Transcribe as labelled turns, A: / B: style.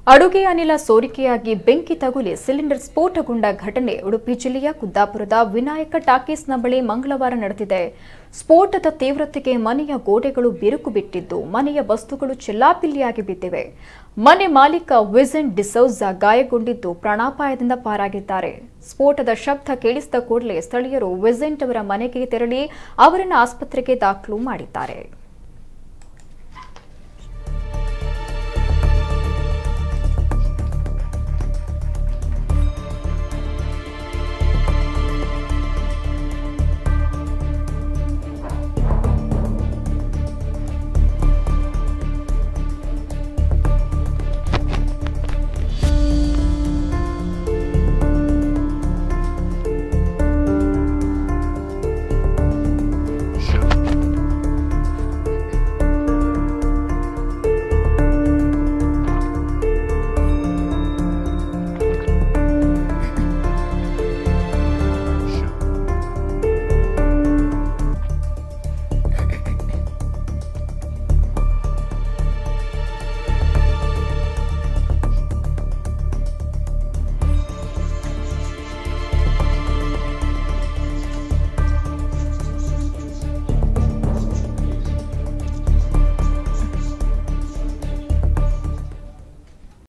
A: ಅಡುಗೆ ಅನಿಲ ಸೋರಿಕೆಯಾಗಿ ಬೆಂಕಿ ತಗುಲಿ ಸಿಲಿಂಡರ್ ಸ್ಫೋಟಗೊಂಡ ಘಟನೆ ಉಡುಪಿ ಜಿಲ್ಲೆಯ ಕುದ್ದಾಪುರದ ವಿನಾಯಕ ಟಾಕೀಸ್ನ ಬಳಿ ಮಂಗಳವಾರ ನಡೆದಿದೆ. ಸ್ಫೋಟದ ತೀವ್ರತೆಗೆ ಮನೆಯ ಗೋಡೆಗಳು ಬಿರುಕು ಬಿಟ್ಟಿದ್ದು, ಮನೆಯ ವಸ್ತುಗಳು ಚೆಲ್ಲಾಪಿಲ್ಲಿಯಾಗಿ ಬಿದ್ದಿವೆ. ಮನೆ ಮಾಲೀಕ ವಿಜೆಂಟ್ ಡಿಸೌಜಾ ಗಾಯಗೊಂಡಿದ್ದು ಪ್ರಾಣಾಪಾಯದಿಂದ ಪಾರಾಗಿದ್ದಾರೆ. ಸ್ಫೋಟದ ಶಬ್ದ ಕೇಳಿಸಿದ ಕೂಡಲೇ ಸ್ಥಳೀಯರು ವಿಜೆಂಟ್ ಅವರ ಮನೆಗೆ ತೆರಳಿ ಅವರನ್ನು ಆಸ್ಪತ್ರೆಗೆ ದಾಖಲು ಮಾಡಿದ್ದಾರೆ.